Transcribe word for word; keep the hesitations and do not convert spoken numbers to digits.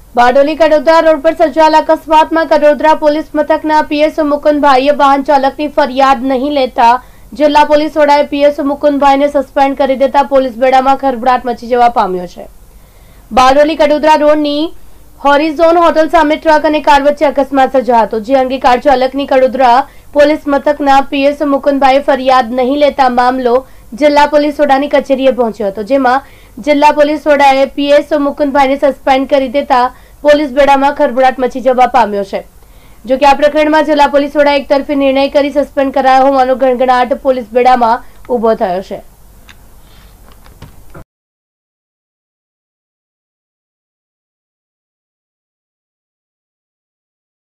Bardoli Kadodara road પર સર્જાયેલા અકસ્માતમાં કડોદરા પોલીસ મથકના પીએસઓ મુકુંદભાઈએ વાહન ચાલકની ફરિયાદ નહીં લેતા જિલ્લા પોલીસ વડાએ પીએસઓ મુકુંદભાઈને સસ્પેન્ડ કરી દેતા પોલીસ બેડામાં ખળભળાટ મચી જવા પામ્યો છે। બારડોલી કડોદરા રોડની હોરિઝોન હોટલ સામે ટ્રક અને કાર વચ્ચે અકસ્માત સર્જાયો હતો, જે અંગે કાર ચાલકની કડોદરા પોલીસ મથકના પીએસઓ મુકુંદભાઈએ ફરિયાદ નહીં લેતા મામલો જિલ્લા પોલીસ વડાની કચેરીએ પહોંચ્યો હતો, જેમાં જિલ્લા પોલીસ વડાએ પીએસઓ મુકુંદભાઈને સસ્પેન્ડ કરી દેતા પોલીસ બેડામાં ખળભળાટ મચી જવા પામ્યો છે। જો કે આ પ્રકરણમાં જિલ્લા પોલીસ વડાએ એકતરફી નિર્ણય કરી સસ્પેન્ડ કરાયો હોવાનો ગણગણાટ પોલીસ બેડામાં ઉભો થયો છે।